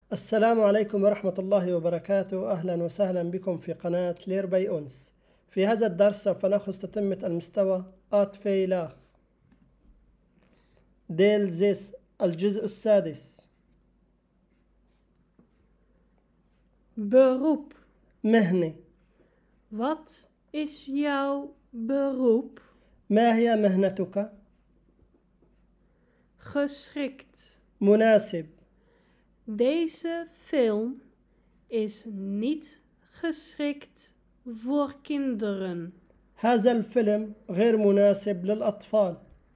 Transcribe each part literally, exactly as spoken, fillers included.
السلام عليكم ورحمة الله وبركاته. أهلا وسهلا بكم في قناة لير باي أونس. في هذا الدرس سوف نأخذ تتمة المستوى آت فيلاخ ديل زيس الجزء السادس. Beroep. مهنة. Wat is jouw beroep? ما هي مهنتك؟ Geschikt. مناسب. Deze film is niet geschikt voor kinderen. هذا الفيلم غير مناسب للأطفال.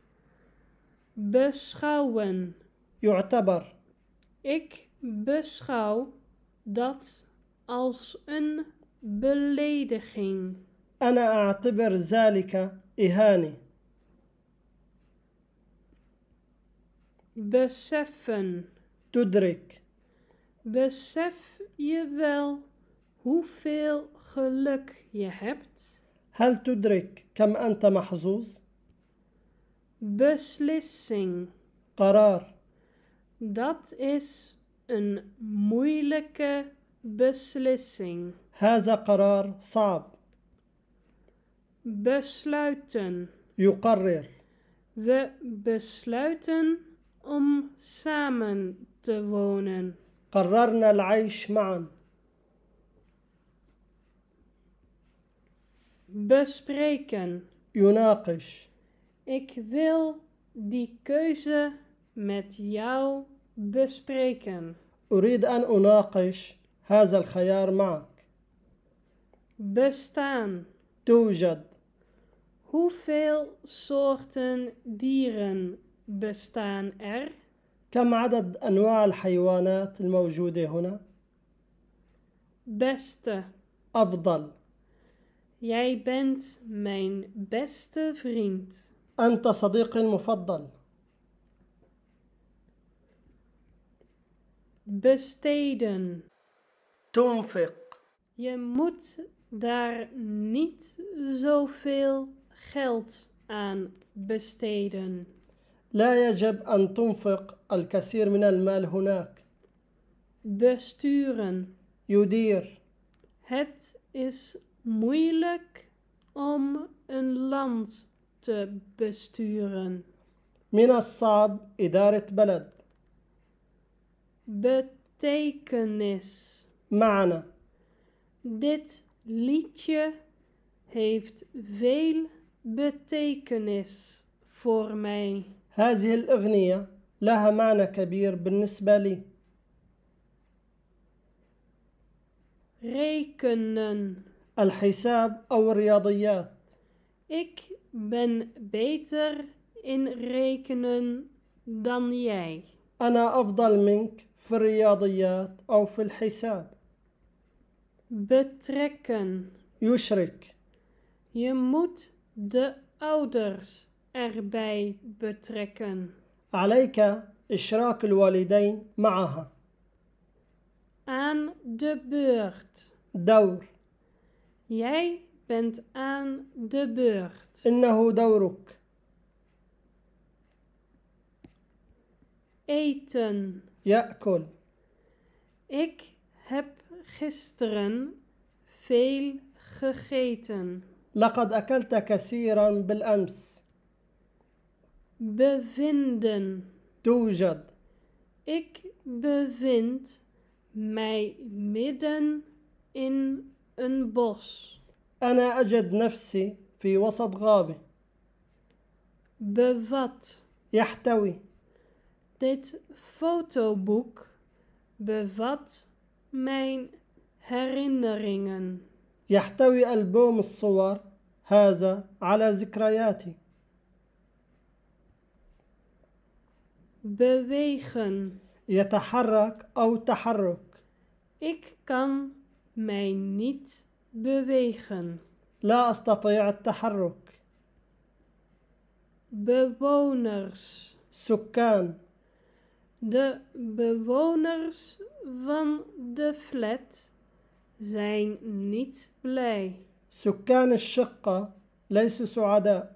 Beschouwen. يعتبر. Ik beschouw dat als een belediging. أنا أعتبر ذلك إهانة. Beseffen. تدرك. Besef je wel hoeveel geluk je hebt? هل تدرك كم أنت محظوظ؟ Beslissing. قرار. Dat is een moeilijke beslissing. هذا قرار صعب. Besluiten. يقرر. We besluiten om samen te wonen. قررنا العيش معا. Bespreken. يناقش. Ik wil die keuze met jou bespreken. أريد أن أناقش هذا الخيار معك. Bestaan. توجد. Hoeveel soorten dieren bestaan er? كم عدد أنواع الحيوانات الموجودة هنا؟ Beste. أفضل. Jij bent mijn beste vriend. أنت صديقي المفضل. Besteden. تنفق. Je moet daar niet zoveel geld aan besteden. لا يجب أن تنفق الكثير من المال هناك. Besturen. يدير. Het is moeilijk om een land te besturen. من الصعب إدارة بلد. Betekenis. معنى. Dit liedje heeft veel betekenis voor mij. هذه الأغنية لها معنى كبير بالنسبة لي. Rekenen. الحساب أو الرياضيات. Ik ben beter in rekenen dan jij. أنا أفضل منك في الرياضيات أو في الحساب. Betrekken. يشرك. Je moet de ouders erbij betrekken. عليك إشراك الوالدين معها. Aan de beurt. دور. Jij bent aan de beurt. إنه دورك. Eten. يأكل. Ik heb gisteren veel gegeten. لقد أكلت كثيرا بالأمس. Bevinden. توجد. Ik bevind mij midden in een bos. أنا أجد نفسي في وسط غابة. Bevat. يحتوي. Dit fotoboek bevat mijn herinneringen. يحتوي ألبوم الصور هذا على ذكرياتي. Bewegen. يتحرك أو تحرك. Ik kan mij niet bewegen. لا أستطيع التحرك. Bewoners. سكان. De bewoners van de flat zijn niet blij. سكان الشقة ليسوا سعداء.